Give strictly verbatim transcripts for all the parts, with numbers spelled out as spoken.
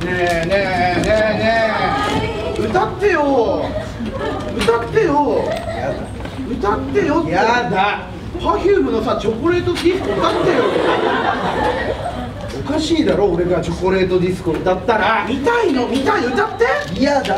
ねえねえねえねえ、歌ってよ歌ってよ歌ってよって。 やだ。 パフュームのさチョコレートディスコ歌ってよ。 おかしいだろ、俺がチョコレートディスコ歌ったら。 見たいの見たい、歌って。 嫌だ。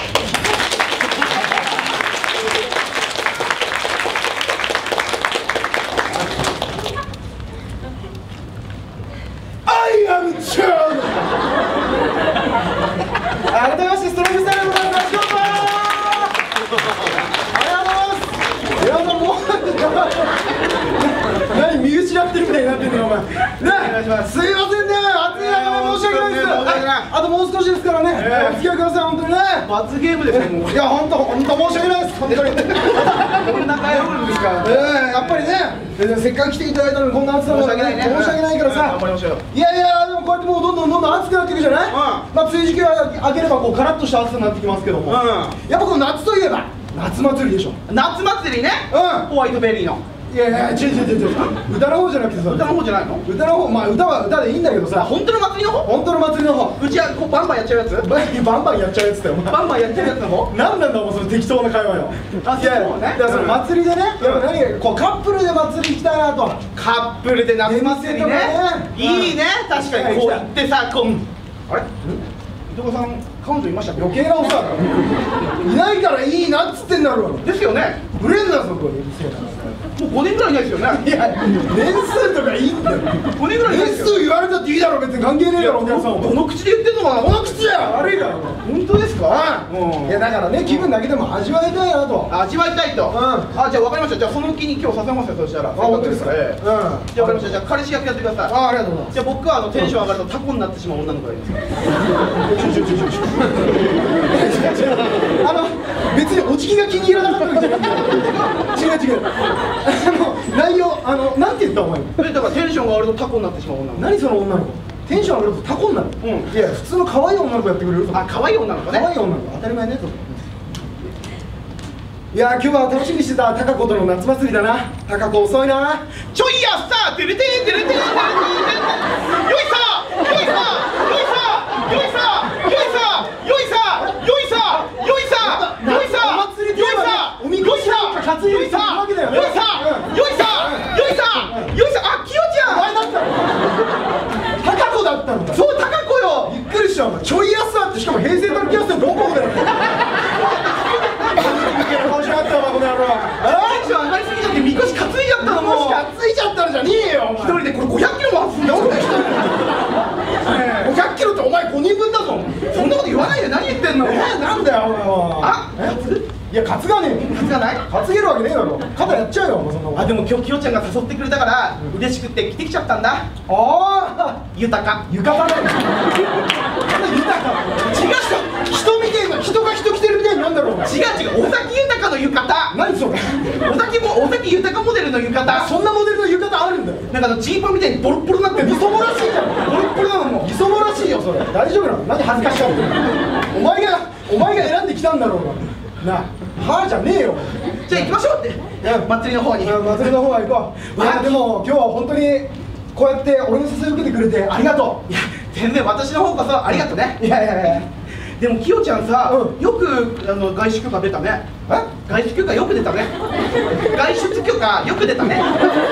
改めましてストロングスタイルの皆さん、どうもありがとうございます。いやもう何見失ってるみたいになってんのよお前ね。お願いします。すいませんね、暑い中で申し訳ないです。あともう少しですからね、お付き合いください。本当にね、 罰ゲームですよもう。 いや本当本当申し訳ないです。本当にこんな会話ですか。 ええ、やっぱりね、せっかく来ていただいたのにこんな暑さなのに申し訳ないからさ。 頑張りましょうよ。 いやいや、でもこうやってもうどんどんどんどん暑くなっていくじゃない。まあ梅雨時期は明ければこうカラッとした暑さになってきますけども、やっぱこの夏といえば夏祭りでしょ。 夏祭りね。ホワイトベリーの。 いやいや、違う違う違う、歌の方じゃなくてさ。 歌の方じゃないの？ 歌の方、まあ歌は歌でいいんだけどさ。 本当の祭りの方？ 本当の祭りの方。 うちはこうバンバンやっちゃうやつ？ バンバンやっちゃうやつだよ。 バンバンやっちゃうやつの方？ 何なんだお前その適当な会話よ。 あ、 いやいや、 そうね。 だからその祭りでね、やっぱ何がこうカップルで祭り行きたいなと。 カップルで夏祭りね。いいね、確かにこう言ってさ、こうあれ？伊藤さん彼女いましたっけ？ 余計なお世話だ。いないからいいなっつってんだろ。 ですよね。 売れんだぞこれ。 もうごねんぐらいいないですよね。 いや、年数とかいいんだよ。 ごねんぐらいいない年ですよ。 数言われたっていいだろ、別に関係ねえだろお客さん。 どの口で言ってんのかな。 この口や悪いから。 本当ですか？ いやだからね、気分だけでも味わいたいなと。 味わいたいと。あ、じゃあ分かりました。じゃあその気に今日させますよ。そしたら。あ、 本当ですか。うん。 じゃあ分かりました。じゃあ彼氏役やってください。 あ、ありがとうございます。 じゃあ僕はあのテンション上がるとタコになってしまう女の子がいるんですか。 あの別にお辞儀が気に入らなかったわけじゃない。違う違う。あの内容、あのなんて言ったお前。 え、だからテンションが上がるとタコになってしまう女の子。 何その女の子。テンション上がるとタコになる。うん。いや普通の可愛い女の子やってくれる。 あ、可愛い女の子ね。 可愛い女の子当たり前ねと。いや今日は楽しみにしてたタカ子との夏祭りだな。タカ子遅いな。 ちょいやさ、てれててれててれてて。よいさ、よいさ、よいさ、よいさ、よいさ、よいさ、よいさ、よいさ、よいさ、 お祭りといえばね、おみこしなんか担いでるわけだよね。 よいさ、よいさ、よいさ、よいさ、あ、きよちゃん。 お前だったの。タカ子だったんだ。 そう、タカ子よ。 びっくりしたお前。ちょいやさってしかも平成たる気がするロボだよ。顔しなかったわこの野郎。 テンション上がりすぎちゃってみこし担いじゃったのもう。 担いじゃったのじゃねえよ。 一人でこれごひゃっキロも運んでおるんだよ。 ごひゃっキロってお前ごにんぶんだぞ。 そんなこと言わないで。何言ってんの。 え、なんだよお前は。 あ、 いや担がねえよ。 担がない。 担げるわけねえだろ。肩やっちゃうよお前そんなこと。 あ、でも今日きよちゃんが誘ってくれたから嬉しくて来てきちゃったんだ。 ああ、 豊か。 浴衣だよ。なんだ豊か。違う人みてえな、人が人着てるみたいになんだろう。 違う違う、尾崎豊の浴衣。 何それ。 尾崎も尾崎豊モデルの浴衣。 そんなモデルの浴衣あるんだよ。 なんかあのジーパンみたいにボロッボロになってる。 みそぼらしいじゃん。ボロッボロなのもう。みそぼらしいよそれ。大丈夫なの。何恥ずかしがってるの。お前がお前が選んできたんだろうが。なあ、はあじゃねえよ。 じゃあ行きましょうって。祭りの方に。 祭りの方は行こう。いやでも今日は本当にこうやって俺の誘い受けてくれてありがとう。 いや全然私の方こそありがとうね。 いやいやいや。 でもきよちゃんさ、 うん、 よくあの外出許可出たね。 え？ 外出許可よく出たね。外出許可よく出たね。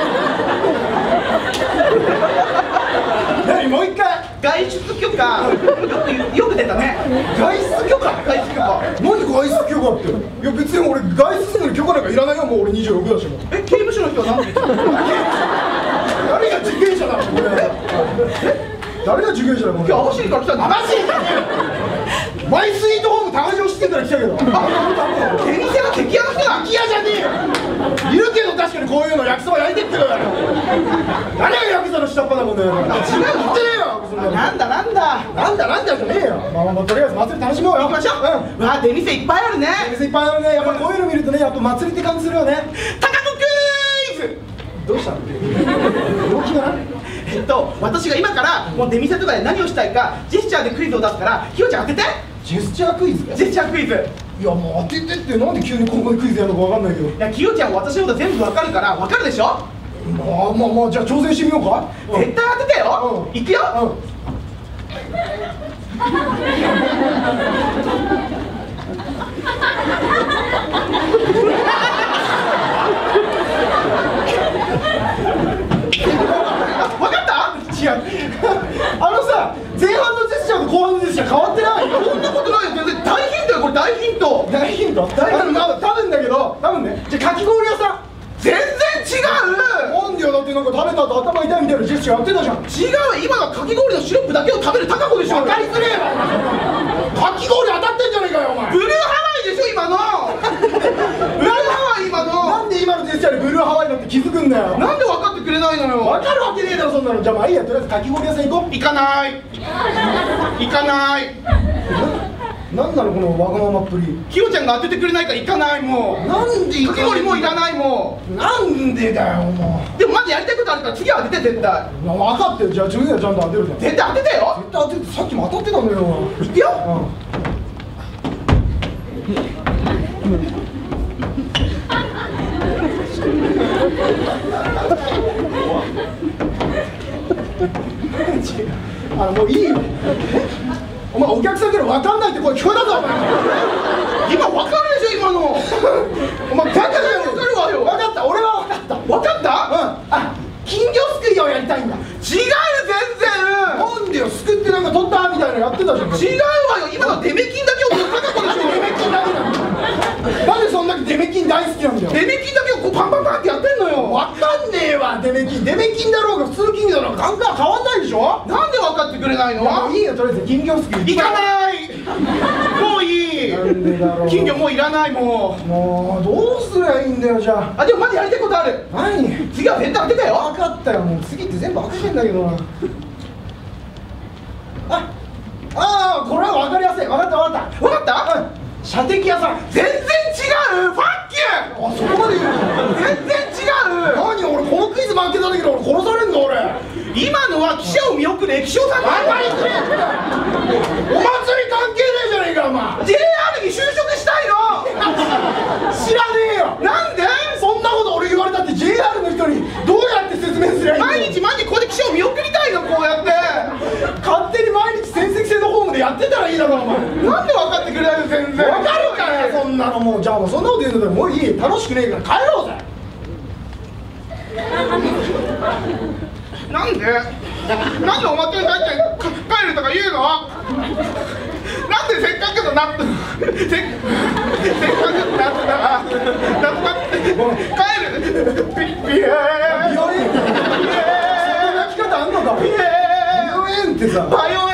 何もう一回。 外出許可よくよく出たね。 外出許可？ 外出許可。 何外出許可って。いや別に俺外出するのに許可なんかいらないよ。もう俺にじゅうろくだしもう。 え、刑務所の人は何で言ってたの？ 誰が受刑者なのこれ。え？誰が受刑者なのこれ。 今日網走から来たんだ。 網走じゃねえよ。マイスイートホーム高城してから来たけど。 あ、出店が敵屋の人だ。 敵屋じゃねえよ。いるけど確かにこういうの焼きそば焼いてってるよ。誰がヤクザの下っ端だこの野郎。違う言ってねえよ。 なんだなんだなんだなんだじゃねえよ。まあまあまあとりあえず祭り楽しもうよ。 行きましょう。うん。わあ出店いっぱいあるね。 出店いっぱいあるね。やっぱこういうの見るとね、やっぱ祭りって感じするよね。 タカ子クイズ。 どうしたの？病気かな？ えっと私が今からもう出店とかで何をしたいかジェスチャーでクイズを出すからひよちゃん当てて。 ジェスチャークイズ？ ジェスチャークイズ。 いやもう当ててってなんで急に今後でクイズやるのかわかんないけど。 いやきよちゃん私のこと全部わかるからわかるでしょ。 まあまあまあじゃあ挑戦してみようか。 絶対当ててよ。いくよ。 わかった？ 違うあのさ、前半のジェスチャーと後半のジェスチャー変わってない。 そんなことないよ。全然大ヒントよ、これ大ヒント。 大ヒント大ヒント多分だけど、多分ね、じゃあかき氷屋さん全然違う。 なんでよ、だってなんか食べた後頭痛いみたいなジェスチャーやってたじゃん。 違う、今のはかき氷のシロップだけを食べるタカ子でしょ。 分かりづれえわかき氷当たってんじゃねえかよお前。 ブルーハワイでしょ今の。ブルーハワイ今の。 なんで今のジェスチャーでブルーハワイだって気づくんだよ。 なんで分かってくれないのよ。 分かるわけねえだろそんなの。じゃあまあいいや、とりあえずかき氷屋さん行こう。 行かない行かない。 なんなのこのわがままっぷり。 キヨちゃんが当ててくれないから行かない。もうなんで行かき氷もういらない。もなんでだよもうでもまだやりたいことあるから次は当てて絶対。 う。分かってる。じゃあ次はちゃんと当てるじゃん。 絶対当ててよ。 絶対当てて、さっきも当たってたんだよ。 いくよ。 あのもういいよ。お前お客さんから分かんないって声聞こえたぞお前。 今分かるでしょ今の。お前バカだよ。分かるわよ。 分かった、俺は分かった。 分かった？ うん。あ、金魚すくいをやりたいんだ。 違う全然。 なんでよ、すくってなんか取ったみたいなのやってたじゃん。 違うわよ。今のはデメキンだけをタカ子でしょ。 デメキンだけなんだ。なんでそんだけデメキン大好きなんだよ。 デメキンだけをこうパンパンパンってやってんのよ。 分かんねえわ。デメキンデメキンだろうが普通金魚だろうが感覚変わんないでしょ。 なんで分かってくれないの？ もういいよ、とりあえず金魚すくい行かない。もういい。 なんでだろう。 金魚もういらない。もうもうどうすりゃいいんだよ。じゃああでもまだやりたいことある。 何？ 次は絶対当てたよ。 分かったよ。もう次って全部当ててんだけどな。ああー、これは分かりやすい。分かった分かった分かった？ うん、射的屋さん。 全然違う。ファッキュー。 あ、そこまで言うの？ 全然違う。 何俺このクイズ負けたんだけど俺殺されんの俺。 今のは記者を見送る液晶さん分かりづれえんだよ。お祭り関係ねえじゃねえかお前。 ジェイアール に就職したいの。 知らねえよ。 なんで？ そんなこと俺言われたって ジェイアール の人にどうやって説明すりゃいいの？ 毎日毎日ここで記者を見送りたいの。こうやって勝手に毎日戦績制のホームでやってたらいいだろお前。 なんで分かってくれないの？全然分かるからよそんなの。もうじゃあもうそんなこと言うんだったらもういい。楽しくねえから帰ろうぜ。 なんでなんでお祭り大会帰るとか言うの？なんでせっかくの夏せっせっかくの夏だから夏だって帰る。ピッピエー病院そんな泣き方あんのか。 ピエー病院ってさ、 バイオエ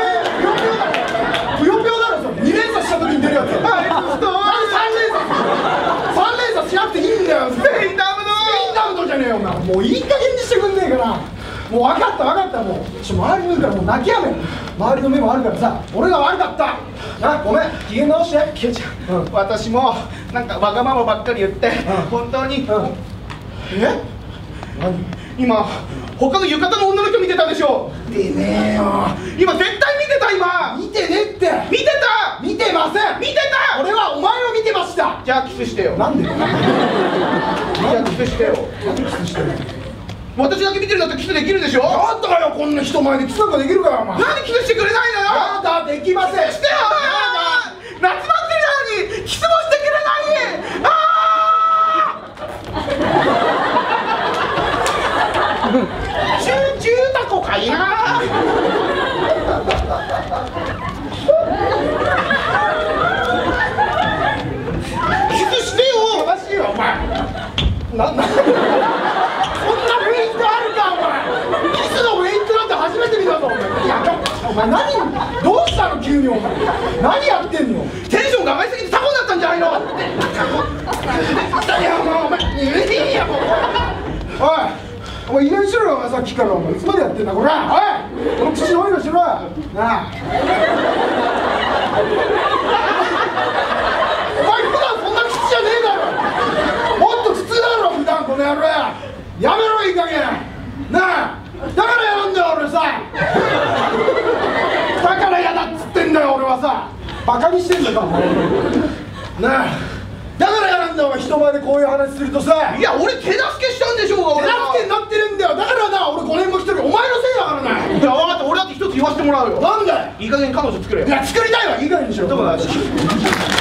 ーぷよぷよだろそれ。に連鎖した時に出るやつ。 アイスストーン三連鎖三連鎖しなくていいんだよ。 スペインダムスペインダムとじゃねえよお前。もういい加減にしてくんねえかな。もう分かった分かった。もうちょ周りにいるからもう泣きやめ。周りの目もあるからさ、俺が悪かったな。ごめん、機嫌直して。 キヨちゃん、 うん、 私もなんかわがままばっかり言って、 ん本当に、 うん、 え何？ 今他の浴衣の女の人見てたでしょ。 見てねえよ。 今絶対見てた。今見てねえって。 見てた見てません。 見てた。 俺はお前を見てました。 じゃあキスしてよ。 なんで？ じゃあキスしてよ。 キスしてる。 私だけ見てるんだったらキスできるでしょ。 あんたがよ、こんな人前でキスなんかできるかよお前。 なんでキスしてくれないのよ。 あんたできません。 してよ。夏祭りなのにキスもしてくれない。ああチューチュータコかいな。キスしてよ。 正しいよお前。な、なそんなフェイントあるかお前。キスのフェイントなんて初めて見たぞお前。いやお前何どうしたの急にお前。何やってんの？ テンションが上がりすぎてタコになったんじゃないの。 いやもうお前いいやもう。おいお前いないしろよお前。さっきからお前いつまでやってんだこれ。おいこの口のいのしろよなあ。お前普段そんな口じゃねえだろ。もっと普通だろ普段この野郎。やめろいい加減なあ。だからやるんだよ俺さ。だから嫌だっつってんだよ俺はさ。バカにしてんだかなあ。 だからやなんだお前、人前でこういう話するとさ。 いや俺手助けしたんでしょうが。 手助けになってるんだよ。だからな、俺ごねんも一人お前のせいだからな。 いや分かった、俺だって一つ言わせてもらうよ。 なんだよ。 いい加減彼女作れよ。 いや作りたいわ。いい加減にしろ。 どうもなし。